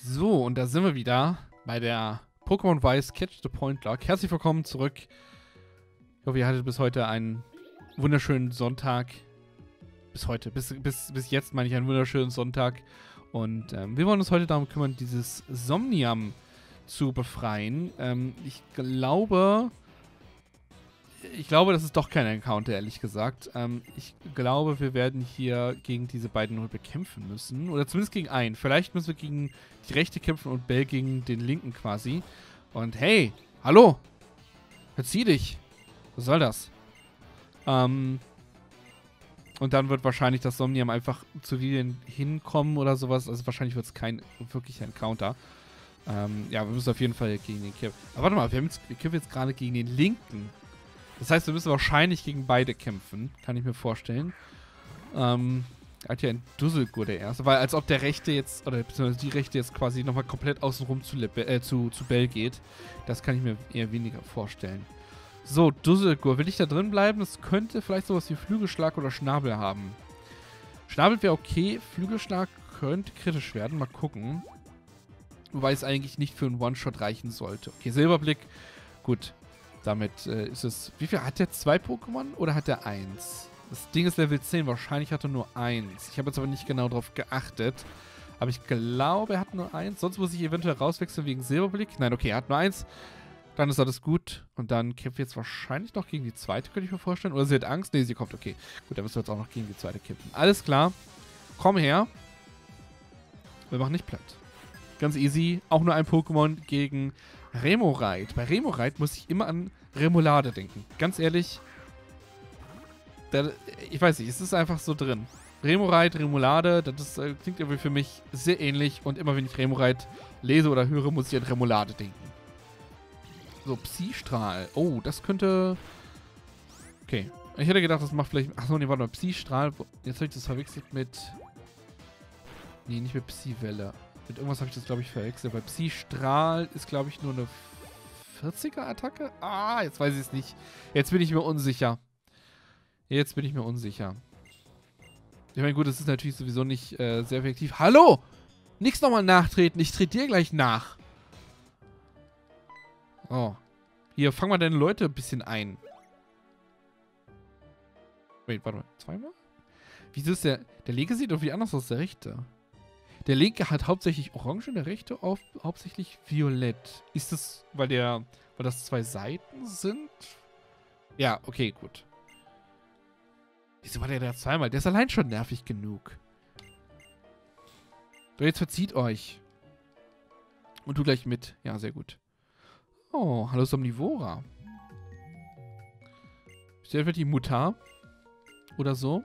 So, und da sind wir wieder bei der Pokémon Weiß Catch the Point Log. Herzlich willkommen zurück. Ich hoffe, ihr hattet bis heute einen wunderschönen Sonntag. Bis heute, bis jetzt meine ich einen wunderschönen Sonntag. Und wir wollen uns heute darum kümmern, dieses Somnium zu befreien. Ich glaube, das ist doch kein Encounter, ehrlich gesagt. Ich glaube, wir werden hier gegen diese beiden nur bekämpfen müssen. Oder zumindest gegen einen. Vielleicht müssen wir gegen die rechte kämpfen und Bell gegen den linken quasi. Und hey, hallo! Verzieh dich! Was soll das? Und dann wird wahrscheinlich das Somnium einfach zu Lilien hinkommen oder sowas. Also wahrscheinlich wird es kein wirklicher Encounter. Ja, wir müssen auf jeden Fall gegen den kämpfen. Aber warte mal, wir kämpfen jetzt gerade gegen den linken. Das heißt, wir müssen wahrscheinlich gegen beide kämpfen. Kann ich mir vorstellen. Hat ja ein Dusselgur der erste. Weil als ob der rechte jetzt, oder beziehungsweise die rechte jetzt quasi nochmal komplett außenrum zu Bell geht. Das kann ich mir eher weniger vorstellen. So, Dusselgur. Will ich da drin bleiben? Das könnte vielleicht sowas wie Flügelschlag oder Schnabel haben. Schnabel wäre okay. Flügelschlag könnte kritisch werden. Mal gucken. Wobei es eigentlich nicht für einen One-Shot reichen sollte. Okay, Silberblick. Gut. Damit ist es... Wie viel? Hat der 2 Pokémon oder hat der 1? Das Ding ist Level 10. Wahrscheinlich hat er nur 1. Ich habe jetzt aber nicht genau darauf geachtet. Aber ich glaube, er hat nur 1. Sonst muss ich eventuell rauswechseln wegen Silberblick. Nein, okay, er hat nur 1. Dann ist alles gut. Und dann kämpft jetzt wahrscheinlich noch gegen die zweite, könnte ich mir vorstellen. Oder sie hat Angst? Nee, sie kommt. Okay. Gut, dann müssen wir jetzt auch noch gegen die zweite kämpfen. Alles klar. Komm her. Wir machen nicht platt. Ganz easy. Auch nur ein Pokémon gegen Remoraid. Bei Remoraid muss ich immer an Remoulade denken. Ganz ehrlich. Ich weiß nicht, es ist einfach so drin. Remoraid, Remoulade, das klingt irgendwie für mich sehr ähnlich. Und immer wenn ich Remoraid lese oder höre, muss ich an Remoulade denken. So, Psystrahl. Oh, das könnte... Okay. Ich hätte gedacht, das macht vielleicht... Achso, nee, warte mal. Psystrahl. Jetzt habe ich das verwechselt mit... Nee, nicht mit Psywelle. Mit irgendwas habe ich das, glaube ich, verwechselt. Weil Psystrahl ist, glaube ich, nur eine 40er-Attacke? Ah, jetzt weiß ich es nicht. Jetzt bin ich mir unsicher. Ich meine, gut, das ist natürlich sowieso nicht sehr effektiv. Hallo! Nix nochmal nachtreten. Ich trete dir gleich nach. Oh. Hier, fang mal deine Leute ein bisschen ein. Wait, warte mal. Zweimal? Wieso ist der linke sieht irgendwie anders aus, der rechte. Der linke hat hauptsächlich orange und der rechte hauptsächlich violett. Ist das, weil das 2 Seiten sind? Ja, okay, gut. Wieso war der da zweimal? Der ist allein schon nervig genug. So, jetzt verzieht euch. Und du gleich mit. Ja, sehr gut. Oh, hallo Somnivora. Ist der die Mutter? Oder so?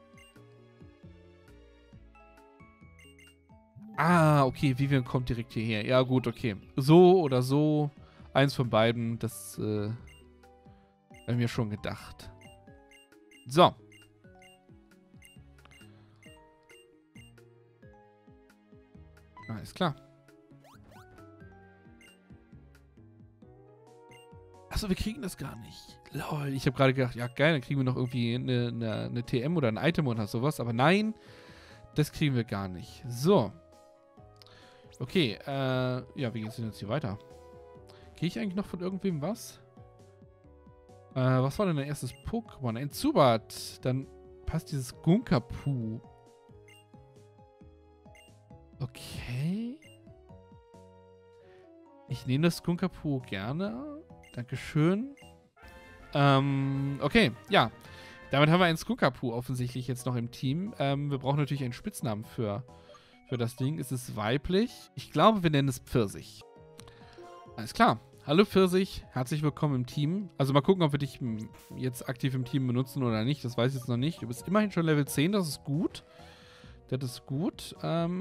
Ah, okay, Vivian kommt direkt hierher. Ja, gut, okay. So oder so. Eins von beiden, das habe ich mir schon gedacht. So. Alles klar. Achso, wir kriegen das gar nicht. Lol, ich habe gerade gedacht, ja geil, dann kriegen wir noch irgendwie eine TM oder ein Item oder sowas. Aber nein, das kriegen wir gar nicht. So. Okay, ja, wie geht's denn jetzt hier weiter? Kriege ich eigentlich noch von irgendwem was? Was war denn dein erstes Pokémon? Ein Zubat. Dann passt dieses Gunkapu. Okay. Ich nehme das Gunkapu gerne. Dankeschön. Okay, ja. Damit haben wir einen Gunkapu offensichtlich jetzt noch im Team. Wir brauchen natürlich einen Spitznamen für das Ding. Es ist weiblich. Ich glaube, wir nennen es Pfirsich. Alles klar. Hallo Pfirsich, herzlich willkommen im Team. Also mal gucken, ob wir dich jetzt aktiv im Team benutzen oder nicht. Das weiß ich jetzt noch nicht. Du bist immerhin schon Level 10, das ist gut. Das ist gut.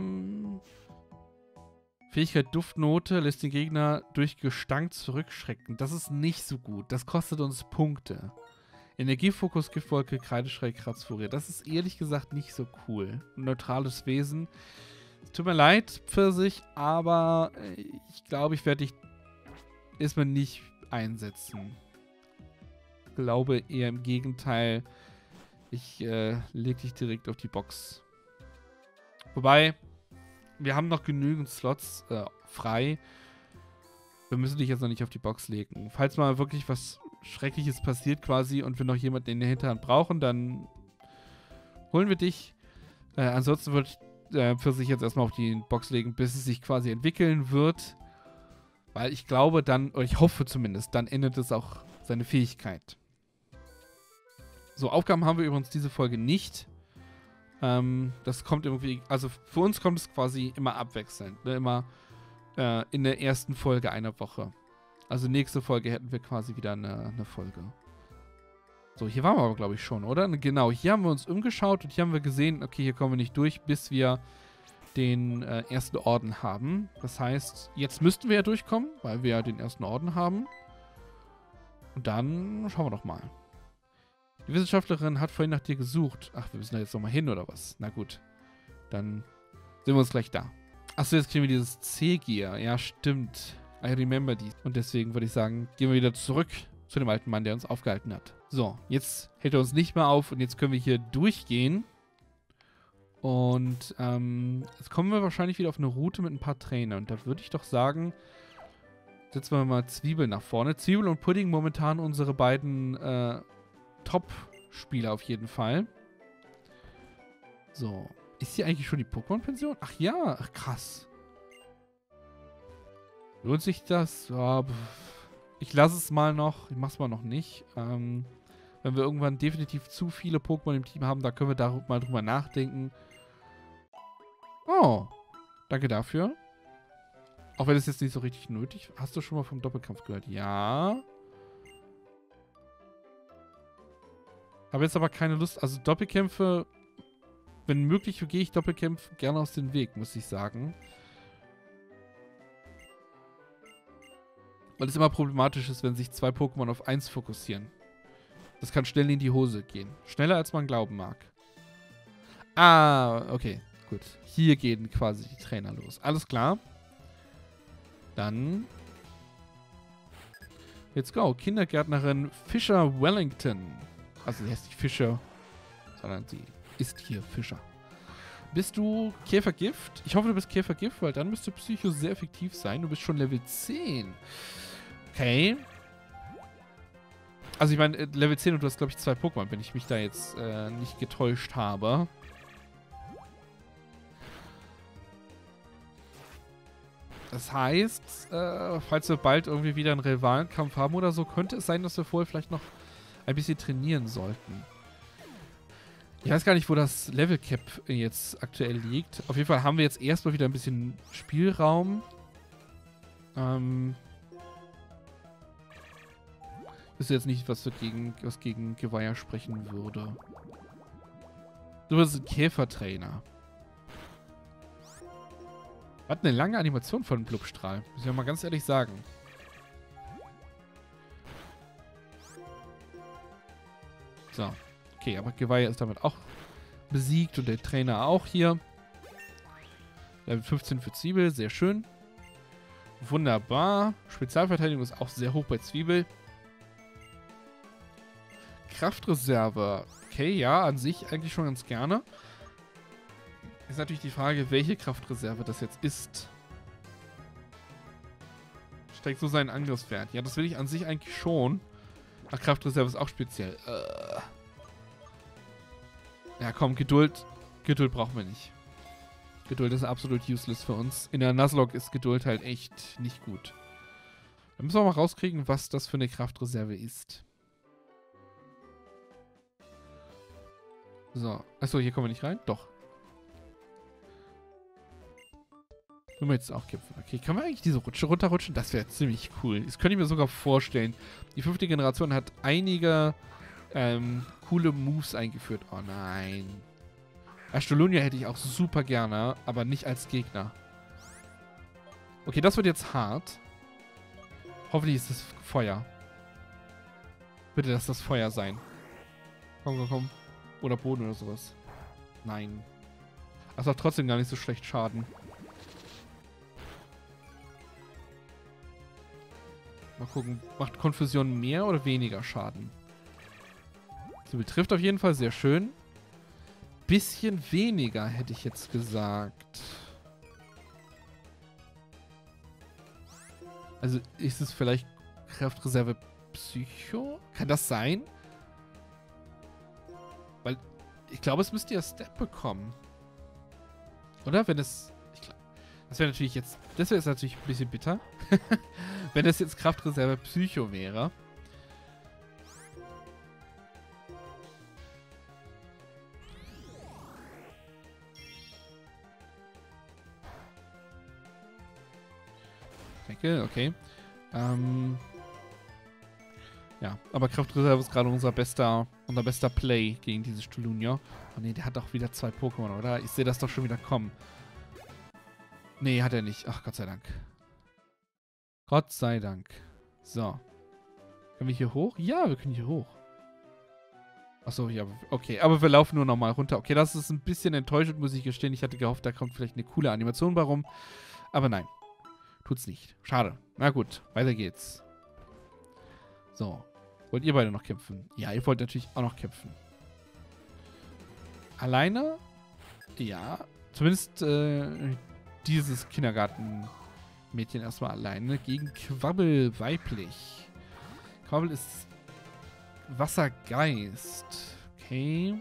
Fähigkeit Duftnote lässt den Gegner durch Gestank zurückschrecken. Das ist nicht so gut. Das kostet uns Punkte. Energiefokus, Giftwolke, Kreideschrei, Kratzfurie. Das ist ehrlich gesagt nicht so cool. Ein neutrales Wesen. Es tut mir leid, Pfirsich, aber ich glaube, ich werde dich erstmal nicht einsetzen. Ich glaube eher im Gegenteil. Ich lege dich direkt auf die Box. Wobei, wir haben noch genügend Slots frei. Wir müssen dich jetzt noch nicht auf die Box legen. Falls mal wirklich was Schreckliches passiert quasi und wir noch jemanden in der Hinterhand brauchen, dann holen wir dich. Ansonsten würde ich für sich jetzt erstmal auf die Box legen, bis es sich quasi entwickeln wird. Weil ich glaube dann, oder ich hoffe zumindest, dann endet es auch seine Fähigkeit. So, Aufgaben haben wir übrigens diese Folge nicht. Das kommt irgendwie, also für uns kommt es quasi immer abwechselnd, ne? Immer in der ersten Folge einer Woche. Also nächste Folge hätten wir quasi wieder eine Folge. So, hier waren wir aber, glaube ich, schon, oder? Genau, hier haben wir uns umgeschaut und hier haben wir gesehen, okay, hier kommen wir nicht durch, bis wir den ersten Orden haben. Das heißt, jetzt müssten wir ja durchkommen, weil wir ja den ersten Orden haben. Und dann schauen wir doch mal. Die Wissenschaftlerin hat vorhin nach dir gesucht. Ach, wir müssen da jetzt nochmal hin, oder was? Na gut. Dann sehen wir uns gleich da. Achso, jetzt kriegen wir dieses C-Gear. Ja, stimmt. I remember die. Und deswegen würde ich sagen, gehen wir wieder zurück zu dem alten Mann, der uns aufgehalten hat. So, jetzt hält er uns nicht mehr auf und jetzt können wir hier durchgehen. Und jetzt kommen wir wahrscheinlich wieder auf eine Route mit ein paar Trainern. Und da würde ich doch sagen, setzen wir mal Zwiebel nach vorne. Zwiebel und Pudding momentan unsere beiden Top-Spieler auf jeden Fall. So. Ist hier eigentlich schon die Pokémon-Pension? Ach ja, ach krass. Lohnt sich das? Ja, ich lasse es mal noch. Ich mache es mal noch nicht. Wenn wir irgendwann definitiv zu viele Pokémon im Team haben, da können wir da mal drüber nachdenken. Oh, danke dafür. Auch wenn es jetzt nicht so richtig nötig ist. Hast du schon mal vom Doppelkampf gehört? Ja. Habe jetzt aber keine Lust. Also Doppelkämpfe, wenn möglich, gehe ich Doppelkämpfe gerne aus dem Weg, muss ich sagen. Weil es immer problematisch ist, wenn sich zwei Pokémon auf eins fokussieren. Das kann schnell in die Hose gehen. Schneller, als man glauben mag. Ah, okay. Gut. Hier gehen quasi die Trainer los. Alles klar. Dann let's go. Kindergärtnerin Fisher Wellington. Also sie heißt nicht Fischer, sondern sie ist hier Fischer. Bist du Käfergift? Ich hoffe, du bist Käfergift, weil dann müsste Psycho sehr effektiv sein. Du bist schon Level 10. Okay. Also ich meine, Level 10 und du hast, glaube ich, 2 Pokémon, wenn ich mich da jetzt nicht getäuscht habe. Das heißt, falls wir bald irgendwie wieder einen Rivalenkampf haben oder so, könnte es sein, dass wir vorher vielleicht noch ein bisschen trainieren sollten. Ich weiß gar nicht, wo das Level Cap jetzt aktuell liegt. Auf jeden Fall haben wir jetzt erstmal wieder ein bisschen Spielraum. Ist jetzt nicht, was gegen Geweiher sprechen würde. Du bist ein Käfertrainer. Hat eine lange Animation von Blubstrahl. Muss ich ja mal ganz ehrlich sagen. So. Okay, aber Geweiher ist damit auch besiegt und der Trainer auch hier. Level 15 für Zwiebel, sehr schön. Wunderbar. Spezialverteidigung ist auch sehr hoch bei Zwiebel. Kraftreserve. Okay, ja, an sich eigentlich schon ganz gerne. Ist natürlich die Frage, welche Kraftreserve das jetzt ist. Steigt so seinen Angriffswert. Ja, das will ich an sich eigentlich schon. Ach, Kraftreserve ist auch speziell. Ja, komm, Geduld. Geduld brauchen wir nicht. Geduld ist absolut useless für uns. In der Nuzlocke ist Geduld halt echt nicht gut. Dann müssen wir mal rauskriegen, was das für eine Kraftreserve ist. So. Achso, hier kommen wir nicht rein? Doch. Können wir jetzt auch kämpfen. Okay, können wir eigentlich diese Rutsche runterrutschen? Das wäre ziemlich cool. Das könnte ich mir sogar vorstellen. Die 5. Generation hat einige coole Moves eingeführt. Oh nein. Astolonia hätte ich auch super gerne, aber nicht als Gegner. Okay, das wird jetzt hart. Hoffentlich ist das Feuer. Bitte, lass das Feuer sein. Komm, komm, komm. Oder Boden oder sowas. Nein. Das macht trotzdem gar nicht so schlecht Schaden. Mal gucken. Macht Konfusion mehr oder weniger Schaden? Sie betrifft auf jeden Fall sehr schön. Bisschen weniger, hätte ich jetzt gesagt. Also ist es vielleicht Kraftreserve Psycho? Kann das sein? Weil ich glaube, es müsste ja Step bekommen. Oder? Wenn es... Das wäre natürlich jetzt... Das wäre jetzt natürlich ein bisschen bitter. Wenn das jetzt Kraftreserve Psycho wäre. Deckel, okay. Ja, aber Kraftreserve ist gerade unser bester Play gegen dieses Stulunia. Oh ne, der hat auch wieder 2 Pokémon, oder? Ich sehe das doch schon wieder kommen. Nee, hat er nicht. Ach, Gott sei Dank. Gott sei Dank. So. Können wir hier hoch? Ja, wir können hier hoch. Achso, ja, okay. Aber wir laufen nur nochmal runter. Okay, das ist ein bisschen enttäuschend, muss ich gestehen. Ich hatte gehofft, da kommt vielleicht eine coole Animation bei rum. Aber nein. Tut's nicht. Schade. Na gut, weiter geht's. So. Wollt ihr beide noch kämpfen? Ja, ihr wollt natürlich auch noch kämpfen. Alleine? Ja. Zumindest dieses Kindergartenmädchen erstmal alleine gegen Quabbel weiblich. Quabbel ist Wassergeist. Okay.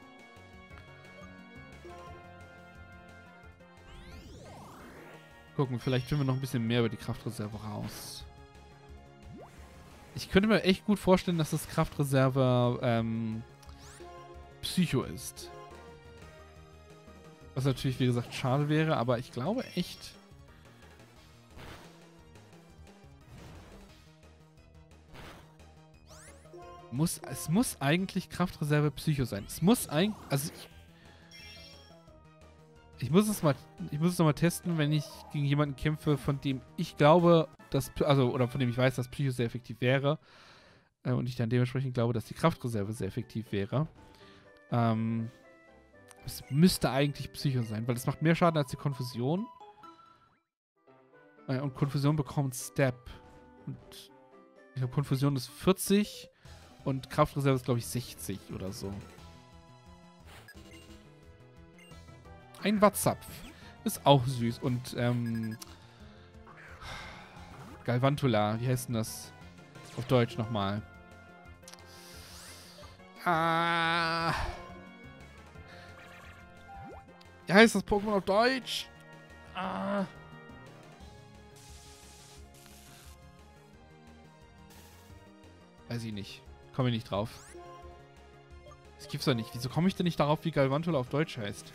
Gucken, vielleicht finden wir noch ein bisschen mehr über die Kraftreserve raus. Ich könnte mir echt gut vorstellen, dass das Kraftreserve Psycho ist. Was natürlich, wie gesagt, schade wäre, aber ich glaube echt... Es muss eigentlich Kraftreserve Psycho sein. Es muss eigentlich... Also ich muss es nochmal testen, wenn ich gegen jemanden kämpfe, von dem ich glaube, dass... Also, oder von dem ich weiß, dass Psycho sehr effektiv wäre. Und ich dann dementsprechend glaube, dass die Kraftreserve sehr effektiv wäre. Es müsste eigentlich Psycho sein, weil es macht mehr Schaden als die Konfusion. Und Konfusion bekommt Step. Und ich glaube, Konfusion ist 40 und Kraftreserve ist, glaube ich, 60 oder so. Ein Watzapf. Ist auch süß. Und, Galvantula, wie heißt denn das auf Deutsch nochmal? Wie heißt das Pokémon auf Deutsch? Weiß ich nicht. Komme ich nicht drauf. Das gibt's doch nicht. Wieso komme ich denn nicht darauf, wie Galvantula auf Deutsch heißt?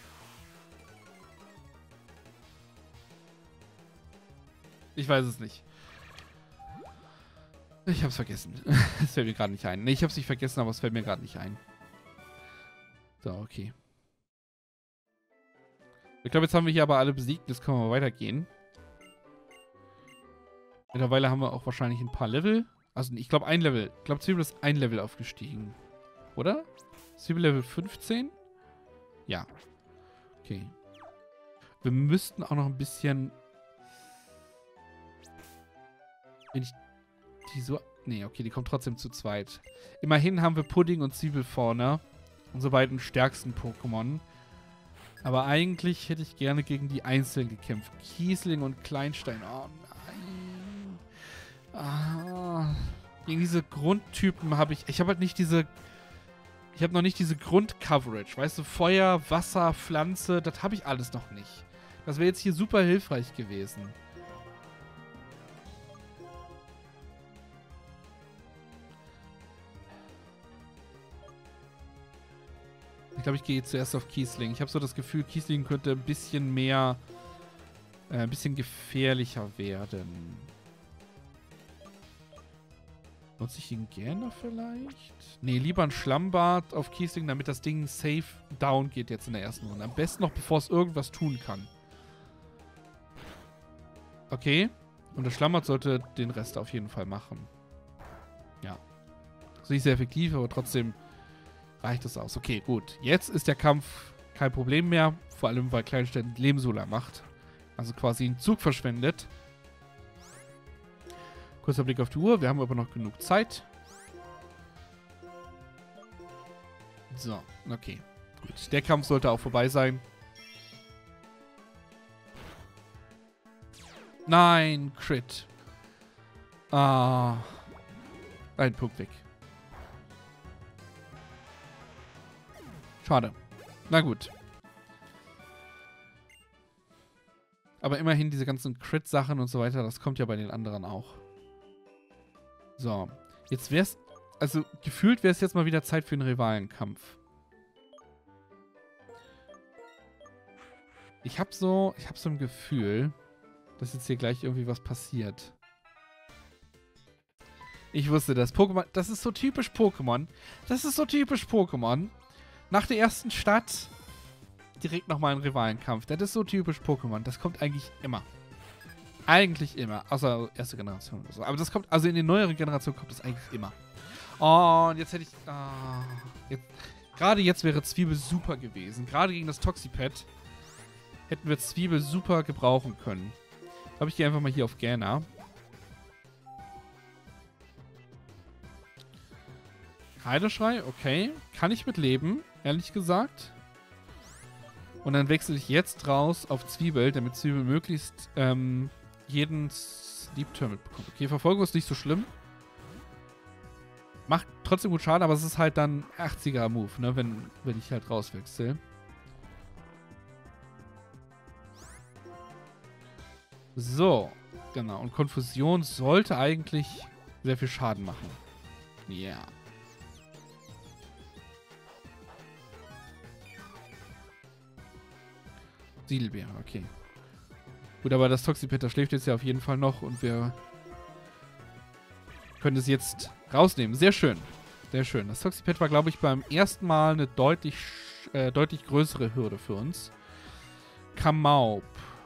Ich weiß es nicht. Ich hab's vergessen. Es fällt mir gerade nicht ein. Ne, ich hab's nicht vergessen, aber es fällt mir gerade nicht ein. So, okay. Ich glaube, jetzt haben wir hier aber alle besiegt. Jetzt können wir weitergehen. Mittlerweile haben wir auch wahrscheinlich ein paar Level. Also, ich glaube, ein Level. Ich glaube, Zwiebel ist ein Level aufgestiegen. Oder? Zwiebel Level 15? Ja. Okay. Wir müssten auch noch ein bisschen... Wenn ich die so... Nee, okay, die kommen trotzdem zu zweit. Immerhin haben wir Pudding und Zwiebel vorne. Unsere beiden stärksten Pokémon. Aber eigentlich hätte ich gerne gegen die Einzelnen gekämpft. Kiesling und Kleinstein. Oh nein. Gegen diese Grundtypen habe ich... Ich habe halt nicht diese... Ich habe noch nicht diese Grund-Coverage. Weißt du, Feuer, Wasser, Pflanze, das habe ich alles noch nicht. Das wäre jetzt hier super hilfreich gewesen. Ich glaube, ich gehe zuerst auf Kiesling. Ich habe so das Gefühl, Kiesling könnte ein bisschen mehr... ein bisschen gefährlicher werden. Nutze ich ihn gerne vielleicht? Nee, lieber ein Schlammbad auf Kiesling, damit das Ding safe down geht jetzt in der ersten Runde. Am besten noch, bevor es irgendwas tun kann. Okay. Und das Schlammbad sollte den Rest auf jeden Fall machen. Ja. Das ist nicht sehr effektiv, aber trotzdem reicht das aus. Okay, gut. Jetzt ist der Kampf kein Problem mehr. Vor allem, weil Kleinstein Lebenssolar macht. Also quasi einen Zug verschwendet. Kurzer Blick auf die Uhr. Wir haben aber noch genug Zeit. So, okay. Gut. Der Kampf sollte auch vorbei sein. Nein, Crit. Ah. Ein Punkt weg. Schade. Na gut. Aber immerhin diese ganzen Crit-Sachen und so weiter, das kommt ja bei den anderen auch. So. Jetzt wär's... Also, gefühlt wäre es jetzt mal wieder Zeit für einen Rivalenkampf. Ich hab so ein Gefühl, dass jetzt hier gleich irgendwie was passiert. Ich wusste das. Pokémon... Das ist so typisch Pokémon. Das ist so typisch Pokémon. Nach der ersten Stadt direkt nochmal ein Rivalenkampf. Das ist so typisch Pokémon. Das kommt eigentlich immer. Eigentlich immer. Außer erste Generation oder so. Aber das kommt, also in den neueren Generationen kommt das eigentlich immer. Oh, und jetzt hätte ich... Gerade jetzt wäre Zwiebel super gewesen. Gerade gegen das Toxipad hätten wir Zwiebel super gebrauchen können. Ich gehe einfach mal hier auf Gähner. Heideschrei, okay. Kann ich mit leben, ehrlich gesagt. Und dann wechsle ich jetzt raus auf Zwiebel, damit Zwiebel möglichst jeden Sleep-Turn mitbekommt. Okay, Verfolgung ist nicht so schlimm. Macht trotzdem gut Schaden, aber es ist halt dann 80er-Move, ne, wenn ich halt rauswechsel. So, genau. Und Konfusion sollte eigentlich sehr viel Schaden machen. Ja. Yeah. Siedelbeere, okay. Gut, aber das Toxipad schläft jetzt ja auf jeden Fall noch und wir können es jetzt rausnehmen. Sehr schön. Sehr schön. Das Toxipad war, glaube ich, beim ersten Mal eine deutlich größere Hürde für uns. Kamaup.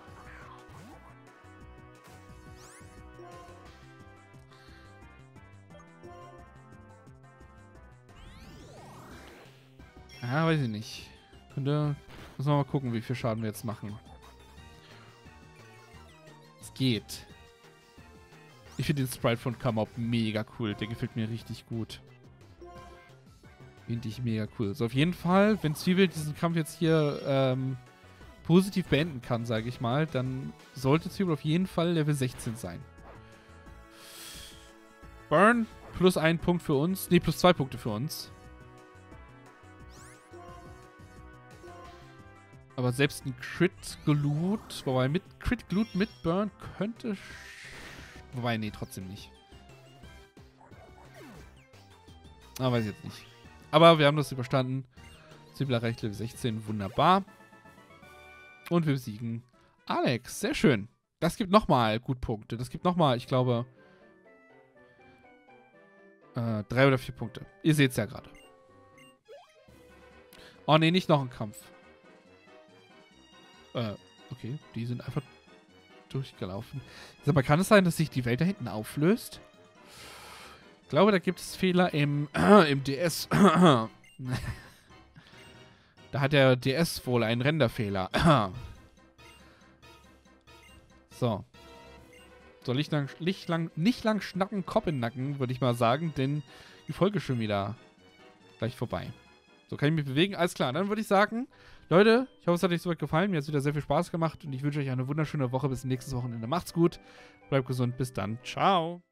Ja, weiß ich nicht. Müssen wir mal gucken, wie viel Schaden wir jetzt machen. Es geht. Ich finde den Sprite von Kamaup mega cool. Der gefällt mir richtig gut. Finde ich mega cool. So, auf jeden Fall, wenn Zwiebel diesen Kampf jetzt hier positiv beenden kann, sage ich mal, dann sollte Zwiebel auf jeden Fall Level 16 sein. Burn, plus 1 Punkt für uns. Ne, plus 2 Punkte für uns. Aber selbst ein Crit-Glut, wobei mit Crit-Glut mit Burn könnte... Wobei, nee, trotzdem nicht. Ah, weiß ich jetzt nicht. Aber wir haben das überstanden. Zwiebel erreicht Level 16, wunderbar. Und wir besiegen Alex, sehr schön. Das gibt nochmal gut Punkte. Das gibt nochmal, ich glaube, 3 oder 4 Punkte. Ihr seht es ja gerade. Oh, nee, nicht noch ein Kampf. Okay, die sind einfach durchgelaufen. Sag mal, kann es sein, dass sich die Welt da hinten auflöst? Ich glaube, da gibt es Fehler im DS. Da hat der DS wohl einen Renderfehler. So. So, nicht lang schnacken, Kopf in den Nacken, würde ich mal sagen, denn die Folge ist schon wieder gleich vorbei. So, kann ich mich bewegen? Alles klar, dann würde ich sagen, Leute, ich hoffe, es hat euch soweit gefallen. Mir hat es wieder sehr viel Spaß gemacht und ich wünsche euch eine wunderschöne Woche. Bis nächstes Wochenende. Macht's gut, bleibt gesund, bis dann. Ciao.